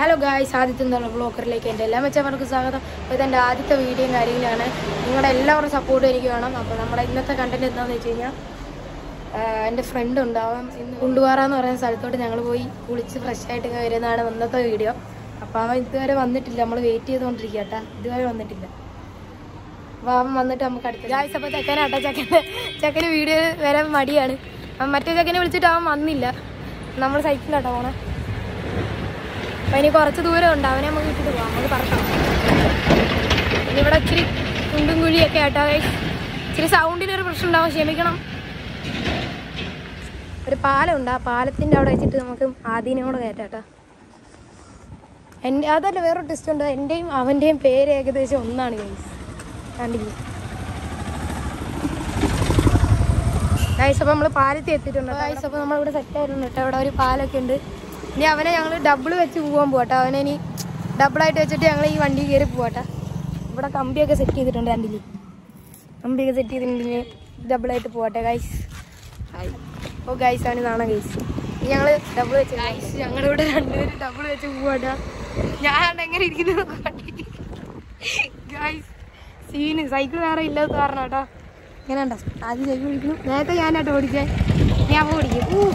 Hello guys, ആദ്യത്തെ എന്നുള്ള ബ്ലോഗറിലേക്ക് എൻ്റെ എല്ലാ മെച്ചവർക്കും സ്വാഗതം. അപ്പോൾ ഇതെൻ്റെ ആദ്യത്തെ വീഡിയോയും കാര്യങ്ങളാണ്. നിങ്ങളുടെ എല്ലാവരും സപ്പോർട്ട് എനിക്ക് വേണം. അപ്പോൾ നമ്മുടെ ഇന്നത്തെ കണ്ടന്റ് എന്താണെന്ന് വെച്ച് കഴിഞ്ഞാൽ, എൻ്റെ ഫ്രണ്ട് ഉണ്ടാവും ഇന്ന് കുണ്ടുപാറയെന്ന് പറയുന്ന സ്ഥലത്തോട്ട് ഞങ്ങൾ പോയി കുളിച്ച് ഫ്രഷ് ആയിട്ട് വരുന്നതാണ് ഇന്നത്തെ വീഡിയോ. അപ്പോൾ അവൻ ഇതുവരെ വന്നിട്ടില്ല, നമ്മൾ വെയിറ്റ് ചെയ്തുകൊണ്ടിരിക്കുക കേട്ടോ. ഇതുവരെ വന്നിട്ടില്ല. അപ്പോൾ അവൻ വന്നിട്ട് നമുക്ക് അടുത്ത ഗായ്സ്. അപ്പോൾ ചെക്കനാട്ടോ, ചെക്കന് വീഡിയോ വരാൻ മടിയാണ്. മറ്റേ ചെക്കനെ വിളിച്ചിട്ട് അവൻ വന്നില്ല. നമ്മൾ സൈക്കിളിലാട്ടോ പോണേ. അപ്പം ഇനി കുറച്ച് ദൂരം ഉണ്ട്, അവനെ നമുക്ക് ഇട്ടിട്ട് പോകാം, നമുക്ക് പറക്കാം. ഇനി ഇവിടെ ഇച്ചിരി കുണ്ടും കുഴിയൊക്കെ ആട്ടോ. ഇച്ചിരി സൗണ്ടിനൊരു പ്രശ്നം ഉണ്ടാവും, ക്ഷമിക്കണം. ഒരു പാലമുണ്ട്, ആ പാലത്തിൻ്റെ അവിടെ വെച്ചിട്ട് നമുക്ക് ആദ്യനെ കൂടെ കയറ്റാട്ടോ. അതല്ല, വേറൊരു ടെസ്റ്റ് ഉണ്ട്. എൻ്റെയും അവൻ്റെയും പേര് ഏകദേശം ഒന്നാണ് ഗൈസ്. കണ്ടില്ലേ ഗൈസ്? അപ്പോൾ നമ്മൾ പാലത്തിൽ എത്തിയിട്ടുണ്ട് ഗൈസ്. അപ്പോൾ നമ്മളിവിടെ സെറ്റായിട്ടുണ്ട് കേട്ടോ. ഇവിടെ ഒരു പാലൊക്കെ ഉണ്ട്. ഇനി അവനെ ഞങ്ങൾ ഡബിൾ വെച്ച് പോകാൻ പോകട്ടെ. അവനെ ഇനി ഡബിളായിട്ട് വെച്ചിട്ട് ഞങ്ങൾ ഈ വണ്ടി കയറി പോകട്ടെ. ഇവിടെ കമ്പിയൊക്കെ സെറ്റ് ചെയ്തിട്ടുണ്ട്. രണ്ടില് കമ്പിയൊക്കെ സെറ്റ് ചെയ്തിട്ടുണ്ടെങ്കിൽ ഡബിളായിട്ട് പോകട്ടെ ഗൈസ്. ഓ ഗൈസ്, ആണ് ഇതാണ് ഗൈസ്. ഞങ്ങൾ ഡബിൾ വെച്ച് ഗൈസ്, ഞങ്ങളിവിടെ രണ്ടുപേരും ഡബിൾ വെച്ച് പോകട്ടെ. ഞാൻ എങ്ങനെ ഇരിക്കുന്നു ഗൈസ്. സീന് സൈക്കിൾ വേറെ ഇല്ലാത്ത കാരണം കേട്ടോ. ഇങ്ങനെ ഉണ്ടോ? ആദ്യം സൈക്കിൾ ഓടിക്കുന്നു. നേരത്തെ ഞാനാട്ടോ ഓടിക്കാൻ, ഞാൻ ഓടിക്കും.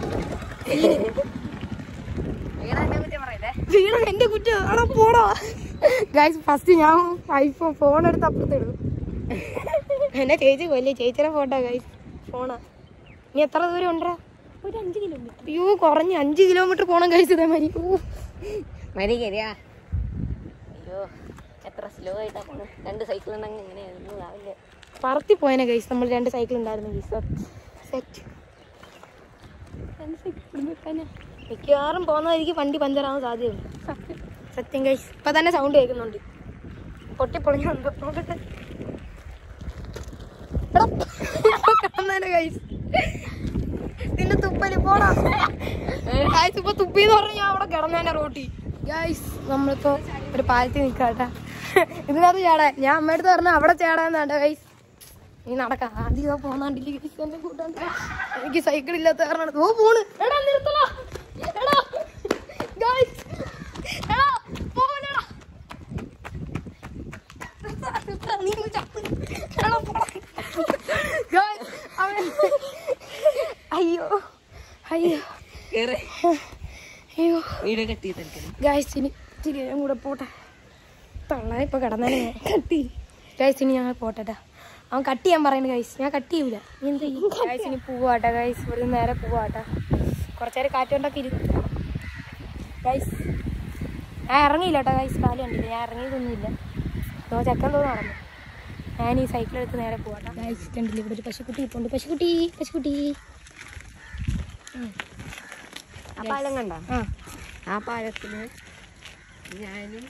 എന്റെ കുറ്റം ആണോ? പോണോ ഗൈസ്? ഫസ്റ്റ് ഞാൻ ഫോൺ എടുത്ത് അപ്പുറത്തിടും. എന്നെ ചേച്ചി കൊല്ലേ, ചേച്ചിയുടെ ഫോട്ടോ ഗൈസ്. ഫോണാ. ഇനി എത്ര ദൂരം ഉണ്ടോ? ഒരു 5 കിലോമീറ്റർ. അയ്യോ, കുറഞ്ഞ് 5 കിലോമീറ്റർ പോണം ഗൈസ്. ഇതേമാതിരി മരി കയറിയാ. അയ്യോ, എത്ര സ്ലോ ആയിട്ടാ പോണത്. 2 സൈക്കിൾ ഉണ്ടെങ്കിൽ എങ്ങനെയായിരുന്നു രാവിലെ പറത്തി പോയനെ ഗൈസ്. നമ്മൾ 2 സൈക്കിൾ ഉണ്ടായിരുന്നു ഗൈസ്. സെറ്റ്. മിക്കവാറും പോകുന്നതായിരിക്കും വണ്ടി പഞ്ചറാവാൻ സാധ്യതയുണ്ട്. സത്യം ഗൈസ്. ഇപ്പൊ തന്നെ സൗണ്ട് കേൾക്കുന്നുണ്ട്. പൊട്ടിപ്പൊളിഞ്ഞുണ്ട് ഗൈസ്. നിന്റെ തുപ്പല് പോടാ ഗൈസ്. ഇപ്പൊ തുപ്പിന്ന് പറഞ്ഞ ഞാൻ അവിടെ കിടന്നേനെ റോട്ടി ഗൈസ്. നമ്മളിപ്പോ ഒരു പാലത്തിൽ നിൽക്കാട്ടാ. ഇതിനകത്ത് ചാടാൻ ഞാൻ അമ്മയടുത്ത് പറഞ്ഞ അവിടെ ചാടാന്നാണ്ട ഗൈസ്. നീ നടക്കാം. ആദ്യം പോന്നാണ്ടില്ല ഗൈസ്. എന്നെ കൂട്ടാണ്ട് എനിക്ക് സൈക്കിൾ ഇല്ലാത്ത കാരണം ഓ പോണ്. എടാ നിർത്തലാ. എടാ ഗൈസ്, എടാ പോവലടാ. നീ ചത്ത്. എടാ പോടാ ഗൈസ്. അയ്യോ അയ്യോ കേറ്. അയ്യോ വീഡിയോ കട്ട് ചെയ്ത് ഗൈസ്. ഇനി ഇച്ചിരി കൂടെ പോട്ടെ. തള്ള ഇപ്പൊ കിടന്നേ കട്ടി ഗൈസ്. ഇനി ഞങ്ങൾ പോട്ടെട്ടാ. അവൻ കട്ട് ചെയ്യാൻ പറയുന്നത് ഗൈസ്. ഞാൻ കട്ട് ചെയ്യൂല. നീ എന്ത് ചെയ്യും ഗൈസ്? ഇനി പോവാട്ടാ ഗൈസ്. ഇവിടെ നേരെ പോവാട്ടാ. കുറച്ചേരം കാറ്റുകൊണ്ടൊക്കെ ഇരുന്നു ഗൈസ്. ഞാൻ ഇറങ്ങിയില്ല കേട്ടോ ഗൈസ്. കാല് കണ്ടില്ല, ഞാൻ ഇറങ്ങിയതൊന്നുമില്ല. ചെക്കൻ തോന്നുന്നു നടന്നു. ഞാൻ ഈ സൈക്കിളെടുത്ത് നേരെ പോവാട്ടാ ഗൈസ്. കണ്ടില്ല, ഇവിടെ ഒരു പശുക്കുട്ടി ഇപ്പോൾ ഉണ്ട്. പശുക്കുട്ടി ആ പാലം കണ്ട? ആ പാലത്തിന് ഞാനും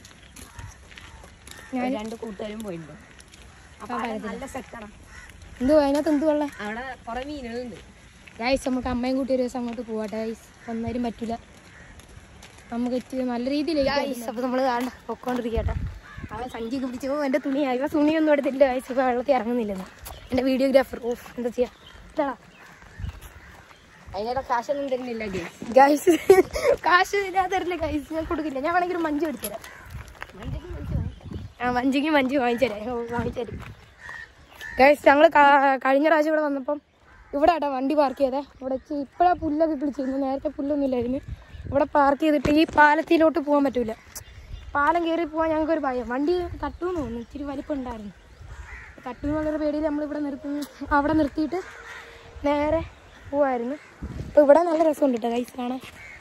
2 കൂട്ടുകാരും പോയിട്ടുണ്ട്. നല്ല സെറ്റാണ്. എന്തുവാ അതിനകത്ത്? എന്ത് വെള്ളം? അവിടെ കുറെ മീനുകളുണ്ട് ഗൈസ്. നമുക്ക് അമ്മയും കൂട്ടി ഒരു ദിവസം അങ്ങോട്ട് പോവാട്ടെ ഗൈസ്. ഒന്നാരും പറ്റൂല. നമുക്ക് എത്തി നല്ല രീതിയിൽ ഗൈസ്. അപ്പോൾ നമ്മൾ പൊക്കോണ്ടിരിക്കട്ടെ. അവൻ സഞ്ചിക്ക് പിടിച്ചു. എൻ്റെ തുണിയായി. ഇവ തുണിയൊന്നും എടുത്തില്ല ഗൈസ്. ഇപ്പോൾ വെള്ളത്തിൽ ഇറങ്ങുന്നില്ലെന്ന് എൻ്റെ വീഡിയോഗ്രാഫർ. ഓഫ്, എന്താ ചെയ്യാ? ഇതാടാ, അതിനുള്ള കാശൊന്നും തരുന്നില്ല ഗൈസ്. കാശ് ഞാൻ തരില്ല ഗൈസ്. ഞാൻ കൊടുക്കില്ല. ഞാൻ വേണമെങ്കിൽ ഒരു മഞ്ച് എടുത്തുതരാം. മഞ്ചിക്ക് മഞ്ച് വാങ്ങിച്ചുതരും ഗൈസ്. ഞങ്ങൾ കഴിഞ്ഞ പ്രാവശ്യം ഇവിടെ വന്നപ്പം ഇവിടെ ആട്ടോ വണ്ടി പാർക്ക് ചെയ്തേ. ഇവിടെ ഇപ്പോഴാണ് പുല്ലൊക്കെ പിടിച്ചിരുന്നു. നേരത്തെ പുല്ലൊന്നും ഇല്ലായിരുന്നു. ഇവിടെ പാർക്ക് ചെയ്തിട്ട് ഈ പാലത്തിലോട്ട് പോകാൻ പറ്റൂല. പാലം കയറി പോകാൻ ഞങ്ങൾക്കൊരു ഭയം. വണ്ടി തട്ടുമെന്ന് തോന്നുന്നു. ഇച്ചിരി വലിപ്പം ഉണ്ടായിരുന്നു. തട്ടുമെന്നുള്ളൊരു പേടിയിൽ നമ്മളിവിടെ അവിടെ നിർത്തിയിട്ട് നേരെ പോവായിരുന്നു. അപ്പോൾ ഇവിടെ നല്ല രസമുണ്ട് കേട്ടോ ഗൈസ് കാണാൻ.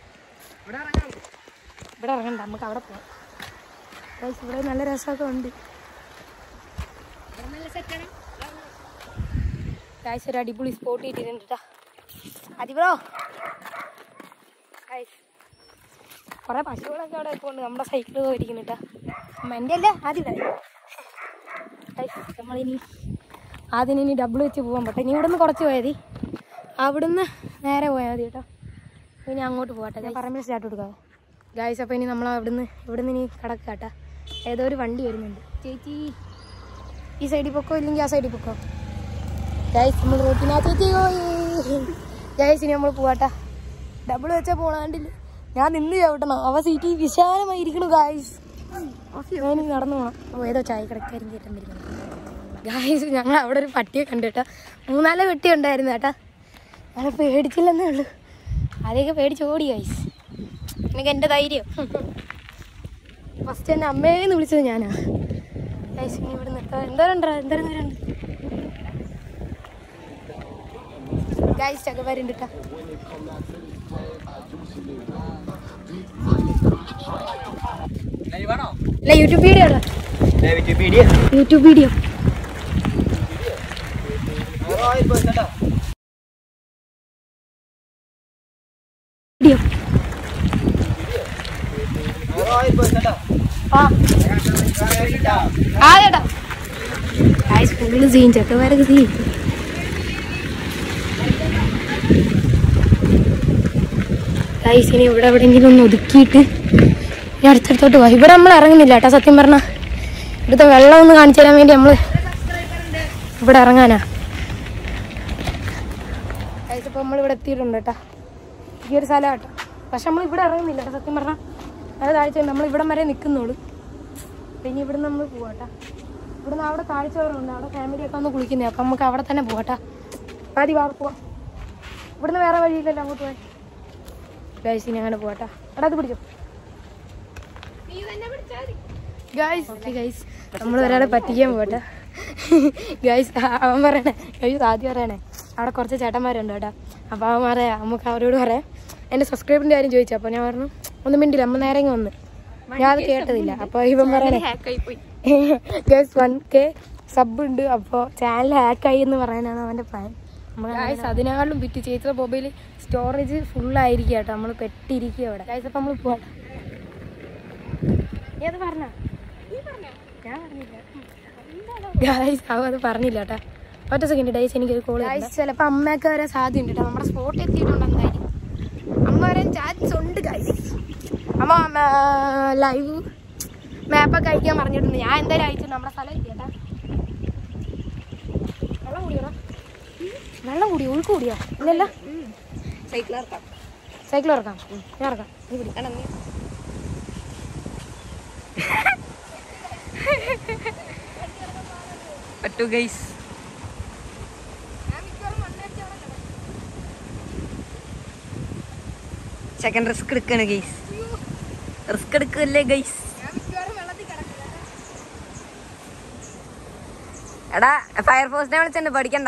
ഇവിടെ ഇറങ്ങണ്ട, നമുക്ക് അവിടെ പോകാം ഗൈസ്. ഇവിടെ നല്ല രസമൊക്കെ ഉണ്ട് ഗൈസ്. ഒരു അടിപൊളി സ്പോട്ട് കിട്ടിയിട്ടുണ്ട് കേട്ടോ. അതിബ്രോ ഗൈസ്. കുറേ പശുക്കളൊക്കെ അവിടെ ഇപ്പോൾ ഉണ്ട്. നമ്മുടെ സൈക്കിൾ പോയിരിക്കുന്നു കേട്ടോ. എൻ്റെ അല്ലേ ആദ്യം ഗൈസ്. നമ്മളിനി ആദ്യം ഡബിൾ വെച്ച് പോകാൻ പറ്റും. ഇനി ഇവിടെ നിന്ന് കുറച്ച് പോയാൽ മതി. അവിടുന്ന് നേരെ പോയാൽ മതി കേട്ടോ. ഇനി അങ്ങോട്ട് പോകട്ടെ. ഞാൻ പറയുമ്പോൾ സ്റ്റാർട്ട് കൊടുക്കാം ഗൈസ്. അപ്പോൾ ഇനി നമ്മൾ ഇവിടുന്ന് ഇനി കിടക്കാം കേട്ടോ. ഏതോ ഒരു വണ്ടി വരുന്നുണ്ട്. ചേച്ചി ഈ സൈഡിൽ പൊക്കോ, ഇല്ലെങ്കിൽ ആ സൈഡിൽ പൊക്കോ ഗൈസ്. നമ്മൾ റോട്ടിനാ ചേച്ചി ഗൈസ്. ഇനി നമ്മൾ പോവാട്ടാ. ഡബിൾ വെച്ചാൽ പോണാണ്ടില്ല. ഞാൻ നിന്ന് ചവിട്ടണം. അവ സീറ്റ് വിശാലമായിരിക്കണു ഗായ്സ്. ഞാനിനി നടന്നു പോകണം. അപ്പോൾ ഏതോ ചായക്കടക്കാരും ചേട്ടൻ വരുന്നത് ഗായ്സ്. ഞങ്ങൾ അവിടെ ഒരു പട്ടിയെ കണ്ടു കേട്ടോ. 3-4 പെട്ടി ഉണ്ടായിരുന്നു കേട്ടാ. ഞങ്ങൾ പേടിച്ചില്ലെന്നേ ഉള്ളൂ. ആദ്യമൊക്കെ പേടിച്ച് ഓടി ഗായ്സ്. എനിക്ക് എൻ്റെ ധൈര്യം. ഫസ്റ്റ് എന്നെ അമ്മേന്ന് വിളിച്ചത് ഞാനാ ഗായ്സ്. ഇനി ഇവിടെ നിർത്താം. എന്തോരം നേരമുണ്ട് ഗായ്സ്. ചക്കപ്പാരുണ്ട് കേട്ടോ. അല്ല YouTube video YouTube video full scene ചക്കമാരൊക്കെ സീൻ. ഇനി ഇവിടെ എവിടെയെങ്കിലും ഒന്ന് ഒതുക്കിയിട്ട് ഇനി അടുത്തടുത്തോട്ട് പോവാം. ഇവിടെ നമ്മൾ ഇറങ്ങുന്നില്ല കേട്ടോ. സത്യം പറഞ്ഞാൽ ഇവിടുത്തെ വെള്ളം ഒന്ന് കാണിച്ചു തരാൻ വേണ്ടി നമ്മൾ ഇവിടെ ഇറങ്ങാനാ. ഇപ്പോൾ നമ്മളിവിടെ എത്തിയിട്ടുണ്ട് കേട്ടോ. ഈ ഒരു സ്ഥലം കേട്ടോ. പക്ഷെ നമ്മൾ ഇവിടെ ഇറങ്ങുന്നില്ല കേട്ടോ. സത്യം പറഞ്ഞാൽ അത് താഴ്ച നമ്മൾ ഇവിടം വരെ നിൽക്കുന്നുള്ളൂ. പിന്നെ ഇവിടെ നമ്മൾ പോവാട്ടോ. ഇവിടുന്ന് അവിടെ താഴ്ച വരുന്നുണ്ട്. അവിടെ ഫാമിലിയൊക്കെ ഒന്ന് കുളിക്കുന്നത്. അപ്പം നമുക്ക് അവിടെ തന്നെ പോവാട്ടോ. ആദ്യം വാ പോവാം. ഇവിടുന്ന് വേറെ വഴിയില്ലല്ലോ അങ്ങോട്ട് പോയി. ഗൈസ് ഇനി അങ്ങനെ പോവാട്ടോ. എടാ അത് പിടിച്ചോ ഗൈസ്. നമ്മൾ ഒരാളെ പറ്റിക്കാൻ പോട്ടെ ഗൈസ്. അവൻ പറയണേ ഗൈസ് ആദ്യം പറയണേ അവിടെ കുറച്ച് ചേട്ടന്മാരുണ്ട് കേട്ടോ. അപ്പോൾ അവൻ പറയാം നമുക്ക് അവരോട് പറയാം എൻ്റെ സബ്സ്ക്രൈബറിൻ്റെ കാര്യം ചോദിച്ചു. അപ്പോൾ ഞാൻ പറഞ്ഞു ഒന്നും മിണ്ടില്ല. അമ്മ നേരെ വന്ന് ഞാൻ അത് കേട്ടതില്ല. അപ്പോൾ ഇവൻ പറയണേ ഗൈസ് 1K സബ് ഉണ്ട്. അപ്പോൾ ചാനൽ ഹാക്കായി എന്ന് പറയാനാണ് അവൻ്റെ പ്ലാൻ. ഗൈസ് അതിനാളും വിറ്റ് ചേച്ചിയുടെ മൊബൈൽ സ്റ്റോറേജ് ഫുള്ളായിരിക്കുക കേട്ടോ. നമ്മൾ പെട്ടിരിക്കുക അവിടെ ഗൈസ്. അപ്പം നമ്മൾ പോവാം. ഏത് പറഞ്ഞ ഞാൻ പറഞ്ഞില്ല ഗൈസ്. അവ അത് പറഞ്ഞില്ല കേട്ടോ. ഒറ്റ സെക്കൻഡ് ഡൈസ് എനിക്കൊരു കോൾ ഗൈസ്. ചിലപ്പോൾ അമ്മയൊക്കെ വരാൻ സാധ്യതയുണ്ട് കേട്ടോ. നമ്മുടെ സ്പോട്ട് എത്തിയിട്ടുണ്ട്. എന്തായാലും അമ്മ വരാൻ ചാൻസ് ഉണ്ട് ഗൈസ്. അമ്മ ലൈവ് മാപ്പൊക്കെ അയക്കാൻ പറഞ്ഞിട്ടുണ്ട്. ഞാൻ എന്തായാലും അയച്ചിട്ടുണ്ട്. നമ്മുടെ സ്ഥലം എത്തി കേട്ടാ. വെള്ളം കൂടിയോ? വെള്ളം കൂടിയോ? ഒഴുക്ക് കൂടിയോ? ഇല്ലല്ലോ. സൈക്കിൾ ഇറക്കാം. ഞാൻ ഇറക്കാം. നീ പിടിക്കണം. പറ്റൂ ഗൈസ്. സെക്കൻഡ് റിസ്ക് എടുക്കാണ് ഗൈസ്. റിസ്ക് എടുക്കല്ലേ ഗൈസ്. എടാ ഫയർഫോഴ്സിനെ വിളിച്ചിട്ടുണ്ട്. പഠിക്കണ്ട.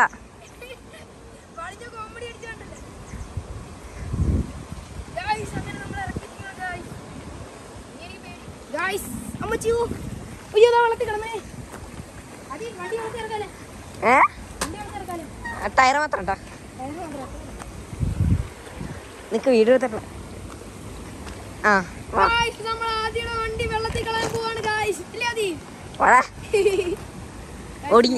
ടയർ മാത്രം കേട്ടോ. നിനക്ക് വീഡിയോ എടുത്തിട്ടുള്ള ഓടി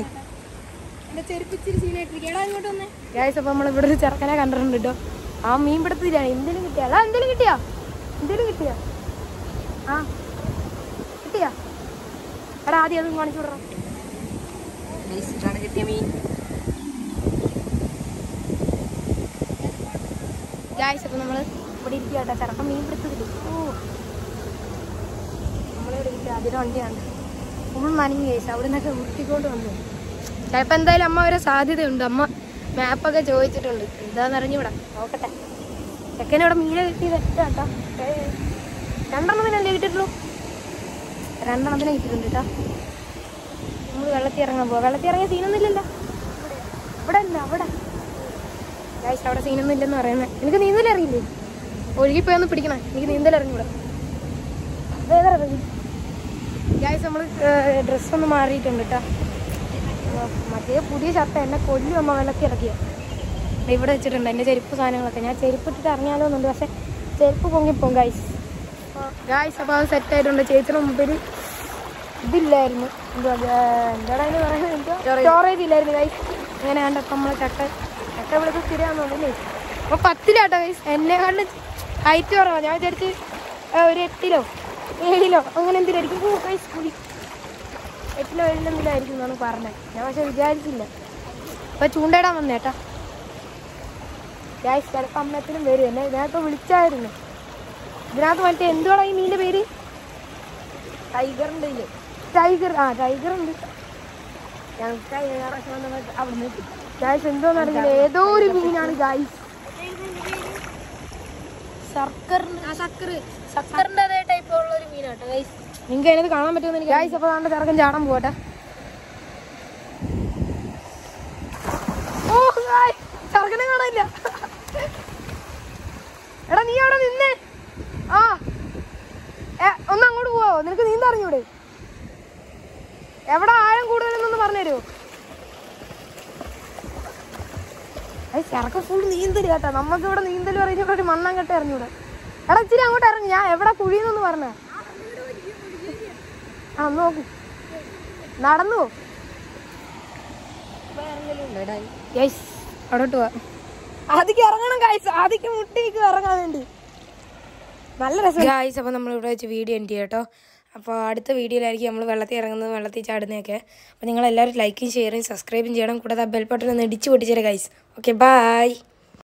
ഗൈസ്. അപ്പൊ നമ്മളിവിടെ ഒരു ചെറുക്കനെ കണ്ടിട്ടുണ്ട് കേട്ടോ. ആ മീൻ പിടുത്തത്തിലാണ്. എന്തേലും കിട്ടിയാ? എന്തേലും കിട്ടിയാ? ആ കിട്ടിയാ? എടാ ആദ്യം അതും കാണിച്ചു വിടണം. കിട്ടിയ മീൻ ഗൈസ്. അപ്പൊ നമ്മള് ഇവിടെ ഇരിക്കുക കേട്ടോ. ചെറുക്കൻ മീൻ പിടുത്തത്തില്. നമ്മളിവിടെ ഇരിക്കുക. അതിന്റെ വണ്ടിയാണ് ഫുൾ നനഞ്ഞ് ഗൈസ്. അവിടെ നിന്നൊക്കെ ഉരുട്ടിക്കൊണ്ട് വന്നു. ചിലപ്പോൾ എന്തായാലും അമ്മ വരെ സാധ്യതയുണ്ട്. അമ്മ മാപ്പൊക്കെ ചോദിച്ചിട്ടുണ്ട്. എന്താന്ന് അറിഞ്ഞൂടാ. നോക്കട്ടെ. ചെക്കനവിടെ മീനെ കിട്ടിയത് കേട്ടോ. 2 കിട്ടിയിട്ടുള്ളൂ. 2 കിട്ടിയിട്ടുണ്ട് കേട്ടോ. നമ്മൾ വെള്ളത്തിൽ ഇറങ്ങാൻ പോവാം. വെള്ളത്തിൽ ഇറങ്ങിയ സീനൊന്നുമില്ലല്ലോ. ഇവിടെ അല്ല അവിടെ ഗൈസ്. അവിടെ സീനൊന്നും ഇല്ലെന്ന് പറയുന്നത്. എനിക്ക് നീന്തൽ അറിയില്ലേ? ഒഴുകിപ്പോയൊന്ന് പിടിക്കണം. എനിക്ക് നീന്തൽ അറിഞ്ഞൂടാ. ഗൈസ് നമ്മൾ ഡ്രസ്സൊന്ന് മാറിയിട്ടുണ്ട് കേട്ടോ. മറ്റേ പുതിയ ഷർട്ട് എന്നെ കൊല്ലും അമ്മ വെള്ളത്തിൽ ഇറക്കിയ. ഇവിടെ വെച്ചിട്ടുണ്ട് എൻ്റെ ചെരുപ്പ് സാധനങ്ങളൊക്കെ. ഞാൻ ചെരുപ്പ് ഇട്ടിട്ട് ഇറങ്ങിയാലോ എന്നുണ്ട്. പക്ഷെ ചെരുപ്പ് പൊങ്ങിപ്പോവും ഗൈസ്. അപ്പോൾ അത് സെറ്റായിട്ടുണ്ട്. ചേച്ചിയുടെ മുമ്പിൽ ഇതില്ലായിരുന്നു. എന്താടാ അതിന് പറയുന്നത്? സ്റ്റോറേജ് ഇല്ലായിരുന്നു ഗൈസ്. അങ്ങനെ കണ്ടപ്പോൾ നമ്മൾ ചക്ക വിളിച്ച് സ്ഥിരമാണെന്നുണ്ടല്ലേ. അപ്പോൾ 10 ഗൈസ്. എന്നെക്കാളും ഹൈറ്റ് കുറവാണ്. ഞാൻ വിചാരിച്ച് ഒരു 8 7 അങ്ങനെ എന്തിനായിരിക്കും ഗൈസ്. 8 7 എന്തിനായിരിക്കും എന്നാണ് പറഞ്ഞത്. ഞാൻ പക്ഷെ വിചാരിച്ചില്ല. അപ്പോൾ ചൂണ്ടയിടാൻ വന്നേട്ടാ ഗൈസ്. ചിലപ്പോൾ അമ്മത്തിനും വരും. എന്നെ ഞാനിപ്പോൾ വിളിച്ചായിരുന്നു. ഇതിനകത്ത് മറ്റേ എന്തുവാണ് ഈ മീനിന്റെ പേര്? ടൈഗറിൻ്റെ ടൈഗർ. ആ ടൈഗർ ഉണ്ട്. അവിടുന്ന് ഗായ്സ് എന്തോന്ന് അറിയില്ല, ഏതോ ഒരു മീനാണ് ഗായ്സ്. ശക്കറിൻ്റെ അതേ ടൈപ്പ് ഉള്ള ഒരു മീനാട്ടോ ഗൈസ്. നിങ്ങൾക്ക് അതിനകത്ത് കാണാൻ പറ്റുമെന്ന് എനിക്ക് ഗായ്സ്. അപ്പോൾ നമ്മുടെ ചെറുക്കൻ ചാടാൻ പോട്ടെ. ഓ ഗായ്സ്, ചെറുക്കനെ കാണാനില്ല. എടാ നീ അവിടെ നിന്നേ. ആ ഒന്ന് അങ്ങോട്ട് പോവോ? നിനക്ക് നീന്താ അറിഞ്ഞൂടെ? എവിടെ ആഴം കൂടുതലെന്നൊന്ന് പറഞ്ഞുതരുമോ? ചെറുക്കൻ ഫുൾ നീന്തൽ കേട്ടോ. നമുക്ക് ഇവിടെ നീന്തൽ പറയുന്ന ഒരു മണ്ണാൻ കെട്ട് ഇറങ്ങിയൂടെ. എടാ ഇച്ചിരി അങ്ങോട്ട് ഇറങ്ങി. ഞാൻ എവിടെ കുഴിയെന്നൊന്ന് പറഞ്ഞ. ആ നോക്കൂ, നടന്നു ഗൈസ്. അവിടോട്ട് പോവാ. ആദ്യം ഇറങ്ങണം ഗൈസ്. ആദ്യം മുട്ടിക്ക് ഇറങ്ങാൻ വേണ്ടി നല്ല രസം ഗൈസ്. അപ്പോൾ നമ്മളിവിടെ വെച്ച് വീഡിയോ എൻഡ് ചെയ്യാം കേട്ടോ. അപ്പോൾ അടുത്ത വീഡിയോയിലായിരിക്കും നമ്മൾ വെള്ളത്തിൽ ഇറങ്ങുന്നത്, വെള്ളത്തിൽ ചാടുന്നതൊക്കെ. അപ്പോൾ നിങ്ങളെല്ലാവരും ലൈക്കും ഷെയറും സബ്സ്ക്രൈബും ചെയ്യണം. കൂടാതെ ബെൽ ബട്ടൺ ഒന്ന് ഇടിച്ച് പൊട്ടിച്ചേരാം ഗൈസ്. Okay bye.